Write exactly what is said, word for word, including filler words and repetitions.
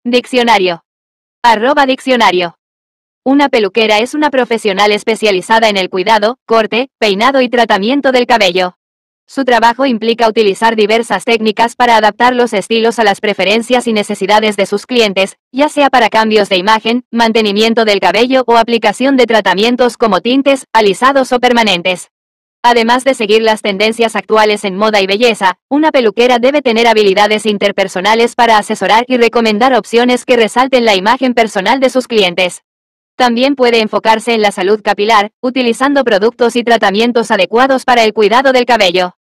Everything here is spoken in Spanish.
Diccionario. Arroba diccionario. Una peluquera es una profesional especializada en el cuidado, corte, peinado y tratamiento del cabello. Su trabajo implica utilizar diversas técnicas para adaptar los estilos a las preferencias y necesidades de sus clientes, ya sea para cambios de imagen, mantenimiento del cabello o aplicación de tratamientos como tintes, alisados o permanentes. Además de seguir las tendencias actuales en moda y belleza, una peluquera debe tener habilidades interpersonales para asesorar y recomendar opciones que resalten la imagen personal de sus clientes. También puede enfocarse en la salud capilar, utilizando productos y tratamientos adecuados para el cuidado del cabello.